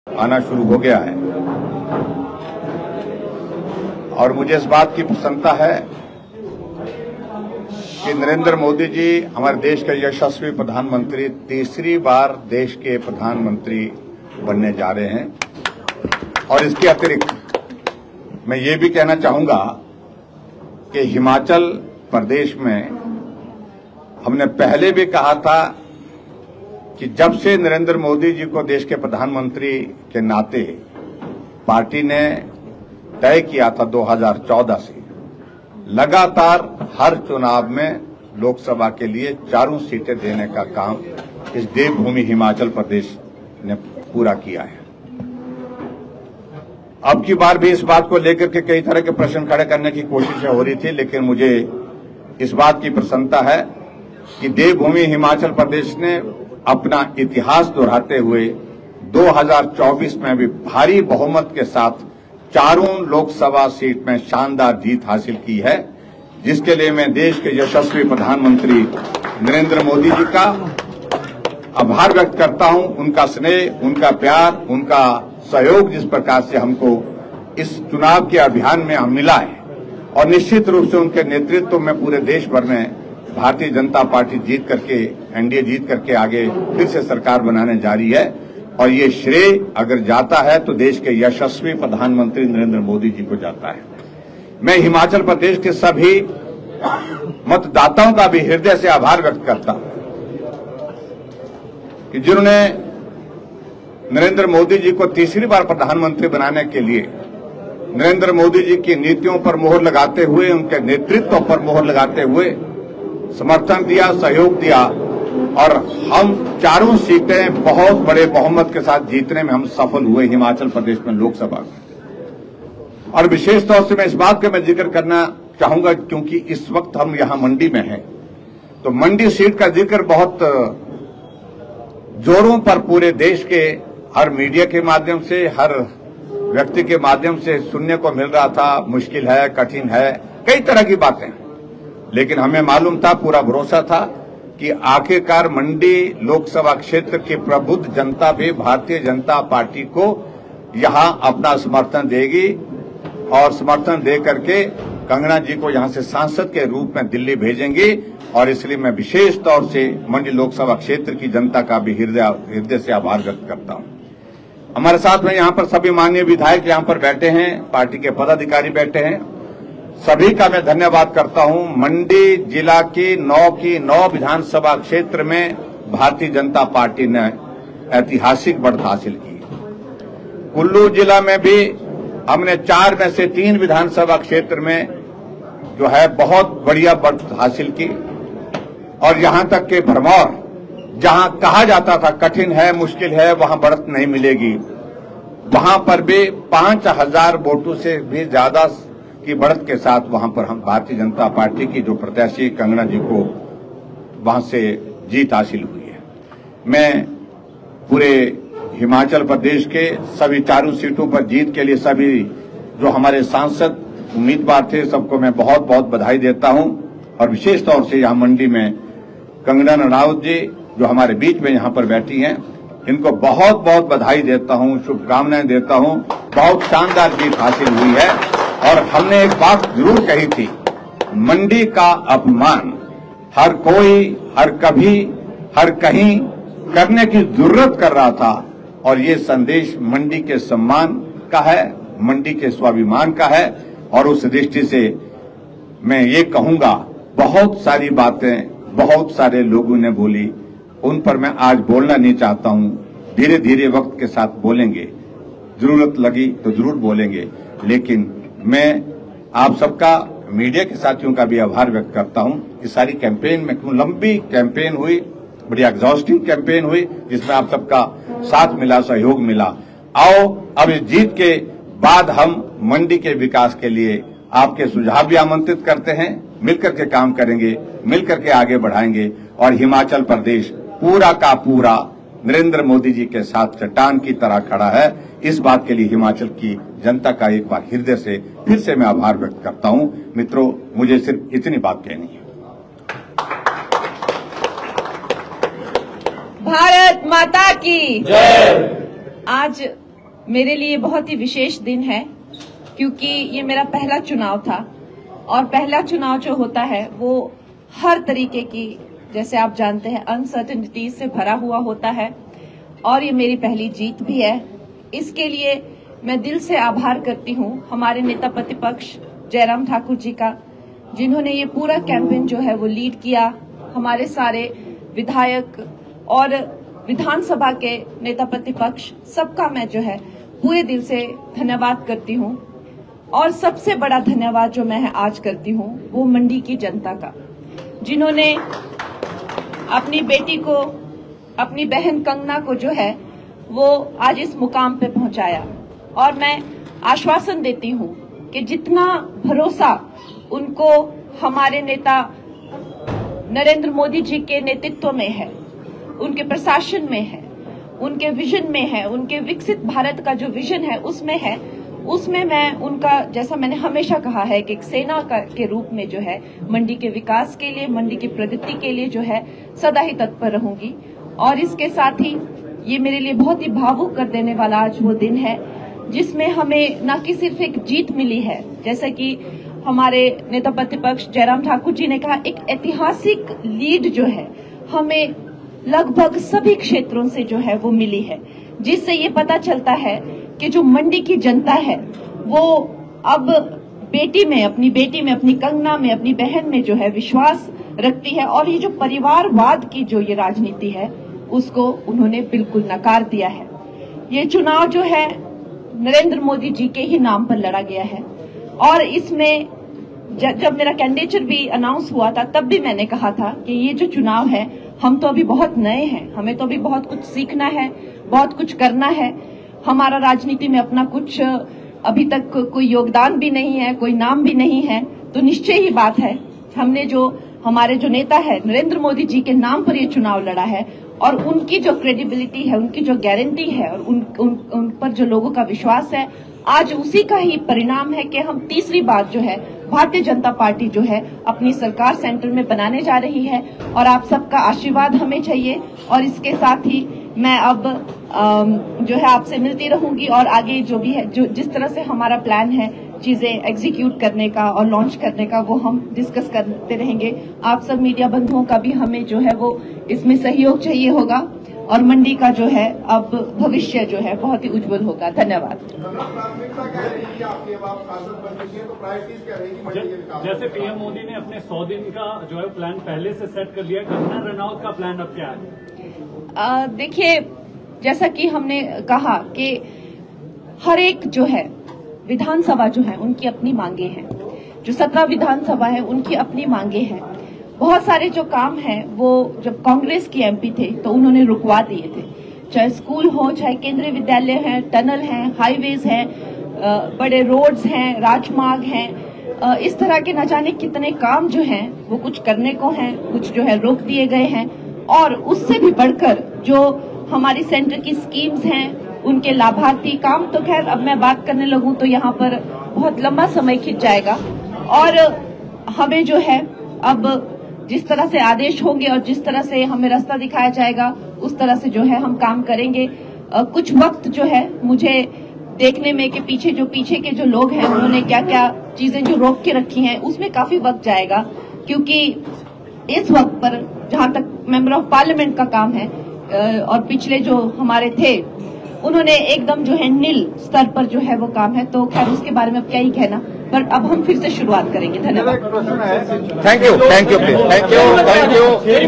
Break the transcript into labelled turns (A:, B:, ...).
A: आना शुरू हो गया है और मुझे इस बात की प्रसन्नता है कि नरेंद्र मोदी जी हमारे देश के यशस्वी प्रधानमंत्री तीसरी बार देश के प्रधानमंत्री बनने जा रहे हैं। और इसके अतिरिक्त मैं ये भी कहना चाहूंगा कि हिमाचल प्रदेश में हमने पहले भी कहा था कि जब से नरेंद्र मोदी जी को देश के प्रधानमंत्री के नाते पार्टी ने तय किया था 2014 से लगातार हर चुनाव में लोकसभा के लिए 4 सीटें देने का काम इस देवभूमि हिमाचल प्रदेश ने पूरा किया है। अब की बार भी इस बात को लेकर के कई तरह के प्रश्न खड़े करने की कोशिशें हो रही थी, लेकिन मुझे इस बात की प्रसन्नता है कि देवभूमि हिमाचल प्रदेश ने अपना इतिहास दोहराते हुए 2024 में भी भारी बहुमत के साथ 4 लोकसभा सीट में शानदार जीत हासिल की है, जिसके लिए मैं देश के यशस्वी प्रधानमंत्री नरेंद्र मोदी जी का आभार व्यक्त करता हूं। उनका स्नेह, उनका प्यार, उनका सहयोग जिस प्रकार से हमको इस चुनाव के अभियान में मिला है और निश्चित रूप से उनके नेतृत्व में पूरे देश भर में भारतीय जनता पार्टी जीत करके, एनडीए जीत करके आगे फिर से सरकार बनाने जा रही है। और ये श्रेय अगर जाता है तो देश के यशस्वी प्रधानमंत्री नरेंद्र मोदी जी को जाता है। मैं हिमाचल प्रदेश के सभी मतदाताओं का भी हृदय से आभार व्यक्त करता हूं कि जिन्होंने नरेंद्र मोदी जी को तीसरी बार प्रधानमंत्री बनाने के लिए नरेंद्र मोदी जी की नीतियों पर मोहर लगाते हुए, उनके नेतृत्व पर मोहर लगाते हुए समर्थन दिया, सहयोग दिया और हम 4 सीटें बहुत बड़े बहुमत के साथ जीतने में हम सफल हुए हिमाचल प्रदेश में लोकसभा में। और विशेष तौर से मैं इस बात का मैं जिक्र करना चाहूंगा क्योंकि इस वक्त हम यहां मंडी में हैं, तो मंडी सीट का जिक्र बहुत जोरों पर पूरे देश के हर मीडिया के माध्यम से, हर व्यक्ति के माध्यम से सुनने को मिल रहा था। मुश्किल है, कठिन है, कई तरह की बातें, लेकिन हमें मालूम था, पूरा भरोसा था कि आखिरकार मंडी लोकसभा क्षेत्र की प्रबुद्ध जनता भी भारतीय जनता पार्टी को यहां अपना समर्थन देगी और समर्थन दे करके कंगना जी को यहां से सांसद के रूप में दिल्ली भेजेंगी। और इसलिए मैं विशेष तौर से मंडी लोकसभा क्षेत्र की जनता का भी हृदय से आभार व्यक्त करता हूं। हमारे साथ में यहां पर सभी माननीय विधायक यहां पर बैठे हैं, पार्टी के पदाधिकारी बैठे हैं, सभी का मैं धन्यवाद करता हूं। मंडी जिला की 9 विधानसभा क्षेत्र में भारतीय जनता पार्टी ने ऐतिहासिक बढ़त हासिल की। कुल्लू जिला में भी हमने 4 में से 3 विधानसभा क्षेत्र में जो है बहुत बढ़िया बढ़त हासिल की। और यहां तक के भरमौर, जहां कहा जाता था कठिन है, मुश्किल है, वहां बढ़त नहीं मिलेगी, वहां पर भी 5000 वोटों से भी ज्यादा की बढ़त के साथ वहां पर हम भारतीय जनता पार्टी की जो प्रत्याशी कंगना जी को वहां से जीत हासिल हुई है। मैं पूरे हिमाचल प्रदेश के सभी 4 सीटों पर जीत के लिए सभी जो हमारे सांसद उम्मीदवार थे सबको मैं बहुत बहुत बधाई देता हूं। और विशेष तौर से यहां मंडी में कंगना रनावत जी जो हमारे बीच में यहां पर बैठी हैं, इनको बहुत बहुत बधाई देता हूं, शुभकामनाएं देता हूं। बहुत शानदार जीत हासिल हुई है। और हमने एक बात जरूर कही थी, मंडी का अपमान हर कोई, हर कभी, हर कहीं करने की जरूरत कर रहा था और ये संदेश मंडी के सम्मान का है, मंडी के स्वाभिमान का है। और उस दृष्टि से मैं ये कहूंगा, बहुत सारी बातें बहुत सारे लोगों ने बोली, उन पर मैं आज बोलना नहीं चाहता हूं। धीरे धीरे वक्त के साथ बोलेंगे, जरूरत लगी तो जरूर बोलेंगे। लेकिन मैं आप सबका, मीडिया के साथियों का भी आभार व्यक्त करता हूं कि सारी कैंपेन में, क्यों लंबी कैंपेन हुई, बड़ी एग्जॉस्टिंग कैंपेन हुई, जिसमें आप सबका साथ मिला, सहयोग मिला। आओ अब इस जीत के बाद हम मंडी के विकास के लिए आपके सुझाव भी आमंत्रित करते हैं, मिलकर के काम करेंगे, मिलकर के आगे बढ़ाएंगे। और हिमाचल प्रदेश पूरा का पूरा नरेंद्र मोदी जी के साथ चट्टान की तरह खड़ा है। इस बात के लिए हिमाचल की जनता का एक बार हृदय से फिर से मैं आभार व्यक्त करता हूं। मित्रों, मुझे सिर्फ इतनी बात कहनी है।
B: भारत माता की जय। आज मेरे लिए बहुत ही विशेष दिन है, क्योंकि ये मेरा पहला चुनाव था और पहला चुनाव जो होता है वो हर तरीके की, जैसे आप जानते हैं, अनसर्टेनिटी से भरा हुआ होता है और ये मेरी पहली जीत भी है। इसके लिए मैं दिल से आभार करती हूँ हमारे नेता प्रतिपक्ष जयराम ठाकुर जी का, जिन्होंने ये पूरा कैंपेन जो है वो लीड किया। हमारे सारे विधायक और विधानसभा के नेता प्रतिपक्ष सबका मैं जो है पूरे दिल से धन्यवाद करती हूँ। और सबसे बड़ा धन्यवाद जो मैं आज करती हूँ वो मंडी की जनता का, जिन्होंने अपनी बेटी को, अपनी बहन कंगना को जो है वो आज इस मुकाम पे पहुंचाया। और मैं आश्वासन देती हूँ कि जितना भरोसा उनको हमारे नेता नरेंद्र मोदी जी के नेतृत्व में है, उनके प्रशासन में है, उनके विजन में है, उनके विकसित भारत का जो विजन है उसमें मैं उनका, जैसा मैंने हमेशा कहा है कि एक सेना के रूप में जो है मंडी के विकास के लिए, मंडी की प्रगति के लिए जो है सदा ही तत्पर रहूंगी। और इसके साथ ही ये मेरे लिए बहुत ही भावुक कर देने वाला आज वो दिन है जिसमें हमें न कि सिर्फ एक जीत मिली है, जैसा कि हमारे नेता प्रतिपक्ष जयराम ठाकुर जी ने कहा, एक ऐतिहासिक लीड जो है हमें लगभग सभी क्षेत्रों से जो है वो मिली है, जिससे ये पता चलता है कि जो मंडी की जनता है वो अब बेटी में, अपनी बेटी में, अपनी कंगना में, अपनी बहन में जो है विश्वास रखती है। और ये जो परिवारवाद की जो ये राजनीति है उसको उन्होंने बिल्कुल नकार दिया है। ये चुनाव जो है नरेंद्र मोदी जी के ही नाम पर लड़ा गया है और इसमें जब मेरा कैंडिडेचर भी अनाउंस हुआ था तब भी मैंने कहा था कि ये जो चुनाव है, हम तो अभी बहुत नए हैं, हमें तो अभी बहुत कुछ सीखना है, बहुत कुछ करना है। हमारा राजनीति में अपना कुछ अभी तक कोई योगदान भी नहीं है, कोई नाम भी नहीं है, तो निश्चय ही बात है हमने जो हमारे जो नेता है नरेंद्र मोदी जी के नाम पर ये चुनाव लड़ा है और उनकी जो क्रेडिबिलिटी है, उनकी जो गारंटी है और उन पर जो लोगों का विश्वास है, आज उसी का ही परिणाम है कि हम तीसरी बार जो है भारतीय जनता पार्टी जो है अपनी सरकार सेंटर में बनाने जा रही है और आप सबका आशीर्वाद हमें चाहिए। और इसके साथ ही मैं अब जो है आपसे मिलती रहूंगी और आगे जो भी है, जो जिस तरह से हमारा प्लान है चीजें एग्जीक्यूट करने का और लॉन्च करने का, वो हम डिस्कस करते रहेंगे। आप सब मीडिया बंधुओं का भी हमें जो है वो इसमें सहयोग चाहिए होगा और मंडी का जो है अब भविष्य जो है बहुत ही उज्जवल होगा। धन्यवाद।
C: जैसे पीएम मोदी ने अपने 100 दिन का जो है प्लान पहले से सेट कर लिया, कंगना रनौत का प्लान अब क्या है?
B: देखिए, जैसा कि हमने कहा कि हर एक जो है विधानसभा जो है उनकी अपनी मांगे हैं, जो 17 विधानसभा है उनकी अपनी मांगे हैं। बहुत सारे जो काम हैं वो जब कांग्रेस की एमपी थे तो उन्होंने रुकवा दिए थे, चाहे स्कूल हो, चाहे केंद्रीय विद्यालय हैं, टनल हैं, हाईवेज हैं, बड़े रोड्स हैं, राजमार्ग हैं, इस तरह के न जाने कितने काम जो हैं वो कुछ करने को हैं, कुछ जो है रोक दिए गए हैं। और उससे भी बढ़कर जो हमारी सेंटर की स्कीम्स हैं, उनके लाभार्थी काम, तो खैर अब मैं बात करने लगूं तो यहाँ पर बहुत लंबा समय खिंच जाएगा। और हमें जो है अब जिस तरह से आदेश होंगे और जिस तरह से हमें रास्ता दिखाया जाएगा उस तरह से जो है हम काम करेंगे। कुछ वक्त जो है मुझे देखने में कि पीछे के जो लोग हैं उन्होंने क्या क्या चीजें जो रोक के रखी हैं उसमें काफी वक्त जाएगा, क्योंकि इस वक्त पर जहां तक मेंबर ऑफ पार्लियामेंट का काम है और पिछले जो हमारे थे उन्होंने एकदम जो है नील स्तर पर जो है वो काम है, तो खैर उसके बारे में अब क्या ही कहना, पर अब हम फिर से शुरुआत करेंगे। धन्यवाद।
A: Thank you.